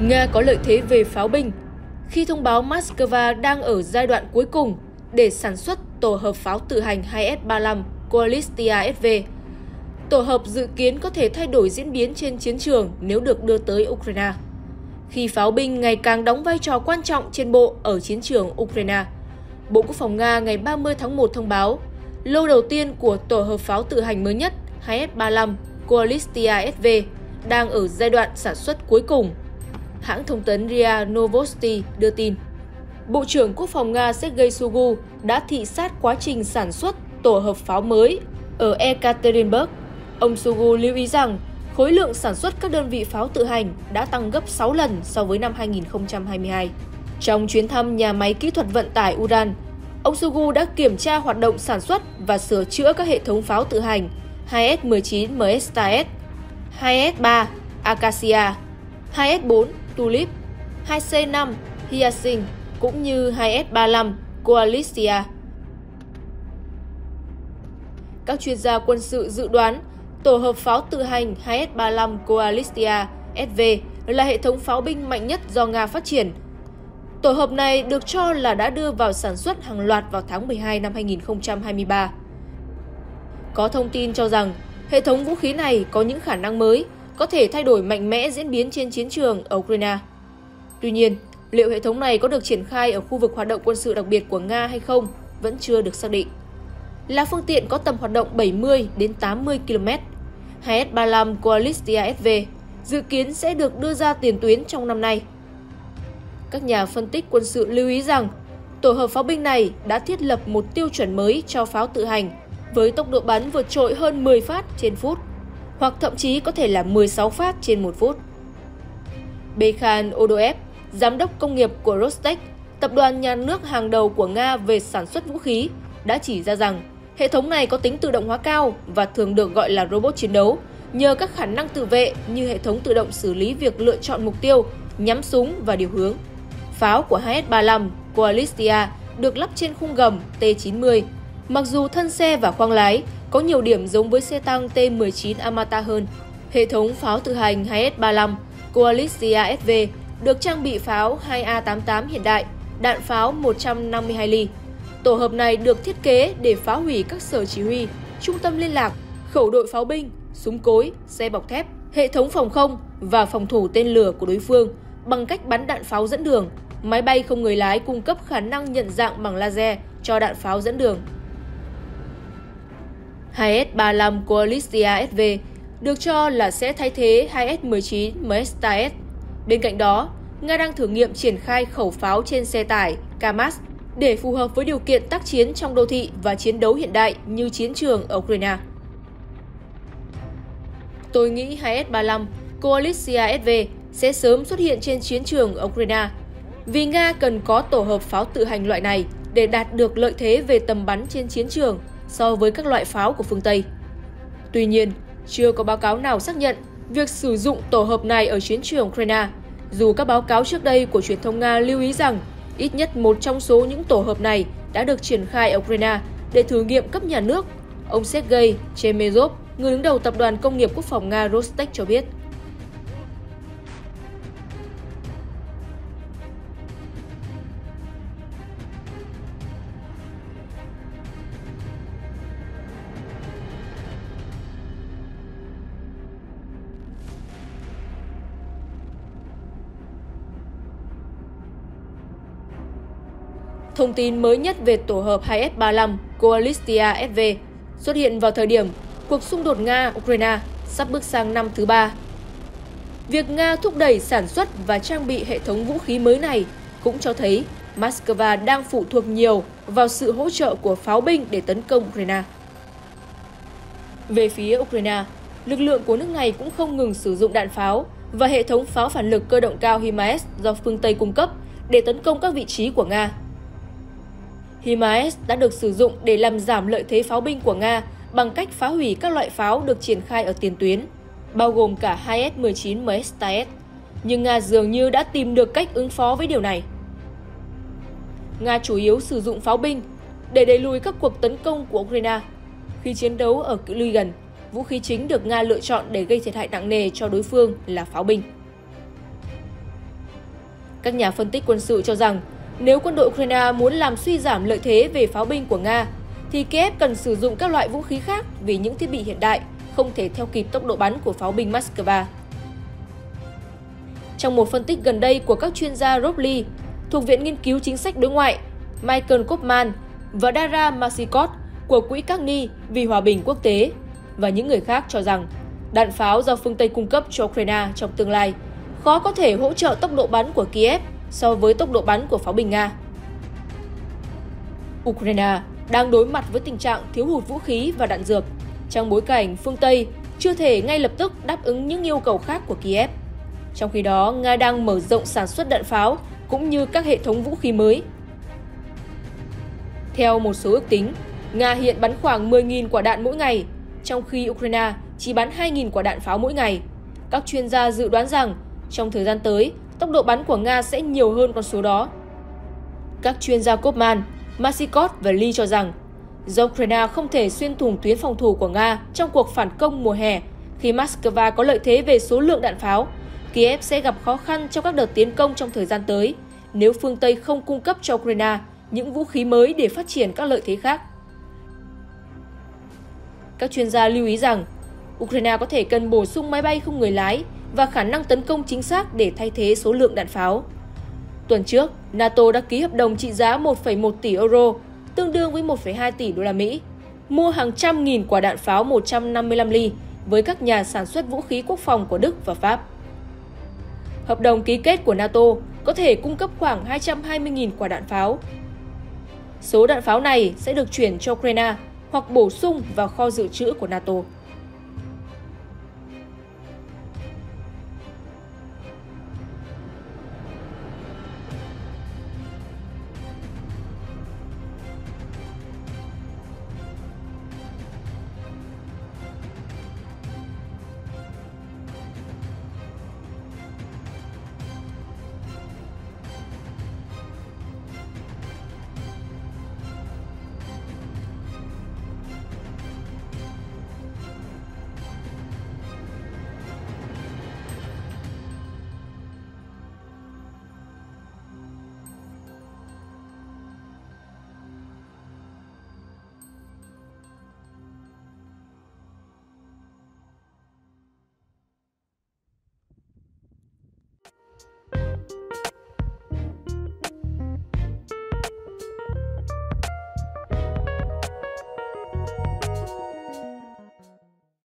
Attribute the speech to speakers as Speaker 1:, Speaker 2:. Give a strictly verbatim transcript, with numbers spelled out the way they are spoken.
Speaker 1: Nga có lợi thế về pháo binh khi thông báo Moscow đang ở giai đoạn cuối cùng để sản xuất tổ hợp pháo tự hành hai S ba mươi lăm Koalistia ét vê. Tổ hợp dự kiến có thể thay đổi diễn biến trên chiến trường nếu được đưa tới Ukraine. Khi pháo binh ngày càng đóng vai trò quan trọng trên bộ ở chiến trường Ukraine, Bộ Quốc phòng Nga ngày ba mươi tháng một thông báo lô đầu tiên của tổ hợp pháo tự hành mới nhất hai S ba mươi lăm Koalistia ét vê đang ở giai đoạn sản xuất cuối cùng. Hãng thông tấn rê a Novosti đưa tin, Bộ trưởng Quốc phòng Nga Sergei Shoigu đã thị sát quá trình sản xuất tổ hợp pháo mới ở Ekaterinburg. Ông Shoigu lưu ý rằng khối lượng sản xuất các đơn vị pháo tự hành đã tăng gấp sáu lần so với năm hai nghìn không trăm hai mươi hai. Trong chuyến thăm nhà máy kỹ thuật vận tải Uran, ông Shoigu đã kiểm tra hoạt động sản xuất và sửa chữa các hệ thống pháo tự hành hai S mười chín Mstas, hai S ba Acacia, hai S bốn Tulip, hai C năm Hyacinth cũng như hai S ba mươi lăm Koalistia. Các chuyên gia quân sự dự đoán tổ hợp pháo tự hành hai S ba mươi lăm Koalistia ét vê là hệ thống pháo binh mạnh nhất do Nga phát triển. Tổ hợp này được cho là đã đưa vào sản xuất hàng loạt vào tháng mười hai năm hai nghìn không trăm hai mươi ba. Có thông tin cho rằng hệ thống vũ khí này có những khả năng mới, có thể thay đổi mạnh mẽ diễn biến trên chiến trường ở Ukraine. Tuy nhiên, liệu hệ thống này có được triển khai ở khu vực hoạt động quân sự đặc biệt của Nga hay không vẫn chưa được xác định. Là phương tiện có tầm hoạt động bảy mươi đến tám mươi ki lô mét, hai S ba mươi lăm Koalistia ét vê dự kiến sẽ được đưa ra tiền tuyến trong năm nay. Các nhà phân tích quân sự lưu ý rằng tổ hợp pháo binh này đã thiết lập một tiêu chuẩn mới cho pháo tự hành với tốc độ bắn vượt trội hơn mười phát trên phút, hoặc thậm chí có thể là mười sáu phát trên một phút. Bekhan Odoev, giám đốc công nghiệp của Rostec, tập đoàn nhà nước hàng đầu của Nga về sản xuất vũ khí, đã chỉ ra rằng hệ thống này có tính tự động hóa cao và thường được gọi là robot chiến đấu nhờ các khả năng tự vệ như hệ thống tự động xử lý việc lựa chọn mục tiêu, nhắm súng và điều hướng. Pháo của hai S ba mươi lăm Koalistia được lắp trên khung gầm T chín mươi, mặc dù thân xe và khoang lái có nhiều điểm giống với xe tăng T mười chín Armata hơn. Hệ thống pháo tự hành hai S ba mươi lăm Koalistia ét vê được trang bị pháo hai A tám mươi tám hiện đại, đạn pháo một trăm năm mươi hai ly. Tổ hợp này được thiết kế để phá hủy các sở chỉ huy, trung tâm liên lạc, khẩu đội pháo binh, súng cối, xe bọc thép, hệ thống phòng không và phòng thủ tên lửa của đối phương bằng cách bắn đạn pháo dẫn đường. Máy bay không người lái cung cấp khả năng nhận dạng bằng laser cho đạn pháo dẫn đường. hai S ba mươi lăm Koalistia ét vê được cho là sẽ thay thế hai S mười chín Mstas. Bên cạnh đó, Nga đang thử nghiệm triển khai khẩu pháo trên xe tải Kamaz để phù hợp với điều kiện tác chiến trong đô thị và chiến đấu hiện đại như chiến trường ở Ukraine. Tôi nghĩ hai S ba mươi lăm Koalistia ét vê sẽ sớm xuất hiện trên chiến trường ở Ukraine, vì Nga cần có tổ hợp pháo tự hành loại này để đạt được lợi thế về tầm bắn trên chiến trường so với các loại pháo của phương Tây. Tuy nhiên, chưa có báo cáo nào xác nhận việc sử dụng tổ hợp này ở chiến trường Ukraine, dù các báo cáo trước đây của truyền thông Nga lưu ý rằng ít nhất một trong số những tổ hợp này đã được triển khai ở Ukraine để thử nghiệm cấp nhà nước. Ông Sergei Chemezov, người đứng đầu tập đoàn công nghiệp quốc phòng Nga Rostec cho biết. Thông tin mới nhất về tổ hợp hai S ba mươi lăm Koalistia ét vê xuất hiện vào thời điểm cuộc xung đột Nga-Ukraine sắp bước sang năm thứ ba. Việc Nga thúc đẩy sản xuất và trang bị hệ thống vũ khí mới này cũng cho thấy Moscow đang phụ thuộc nhiều vào sự hỗ trợ của pháo binh để tấn công Ukraine. Về phía Ukraine, lực lượng của nước này cũng không ngừng sử dụng đạn pháo và hệ thống pháo phản lực cơ động cao HIMARS do phương Tây cung cấp để tấn công các vị trí của Nga. HIMARS đã được sử dụng để làm giảm lợi thế pháo binh của Nga bằng cách phá hủy các loại pháo được triển khai ở tiền tuyến, bao gồm cả hai S mười chín Mstas. Nhưng Nga dường như đã tìm được cách ứng phó với điều này. Nga chủ yếu sử dụng pháo binh để đẩy lùi các cuộc tấn công của Ukraine. Khi chiến đấu ở cự ly gần, vũ khí chính được Nga lựa chọn để gây thiệt hại nặng nề cho đối phương là pháo binh. Các nhà phân tích quân sự cho rằng nếu quân đội Ukraine muốn làm suy giảm lợi thế về pháo binh của Nga, thì Kiev cần sử dụng các loại vũ khí khác vì những thiết bị hiện đại không thể theo kịp tốc độ bắn của pháo binh Moscow. Trong một phân tích gần đây của các chuyên gia Robley thuộc Viện Nghiên cứu Chính sách Đối ngoại, Michael Kaufman và Dara Masikot của Quỹ Carnegie vì Hòa bình Quốc tế và những người khác cho rằng đạn pháo do phương Tây cung cấp cho Ukraine trong tương lai khó có thể hỗ trợ tốc độ bắn của Kiev so với tốc độ bắn của pháo binh Nga. Ukraine đang đối mặt với tình trạng thiếu hụt vũ khí và đạn dược trong bối cảnh phương Tây chưa thể ngay lập tức đáp ứng những yêu cầu khác của Kiev. Trong khi đó, Nga đang mở rộng sản xuất đạn pháo cũng như các hệ thống vũ khí mới. Theo một số ước tính, Nga hiện bắn khoảng mười nghìn quả đạn mỗi ngày, trong khi Ukraine chỉ bắn hai nghìn quả đạn pháo mỗi ngày. Các chuyên gia dự đoán rằng trong thời gian tới, tốc độ bắn của Nga sẽ nhiều hơn con số đó. Các chuyên gia Kaufman, Masikot và Lee cho rằng do Ukraine không thể xuyên thủng tuyến phòng thủ của Nga trong cuộc phản công mùa hè, khi Moscow có lợi thế về số lượng đạn pháo, Kiev sẽ gặp khó khăn trong các đợt tiến công trong thời gian tới nếu phương Tây không cung cấp cho Ukraine những vũ khí mới để phát triển các lợi thế khác. Các chuyên gia lưu ý rằng Ukraine có thể cần bổ sung máy bay không người lái và khả năng tấn công chính xác để thay thế số lượng đạn pháo. Tuần trước, NATO đã ký hợp đồng trị giá một phẩy một tỷ euro, tương đương với một phẩy hai tỷ đô la Mỹ, mua hàng trăm nghìn quả đạn pháo một trăm năm mươi lăm ly với các nhà sản xuất vũ khí quốc phòng của Đức và Pháp. Hợp đồng ký kết của NATO có thể cung cấp khoảng hai trăm hai mươi nghìn quả đạn pháo. Số đạn pháo này sẽ được chuyển cho Ukraine hoặc bổ sung vào kho dự trữ của NATO.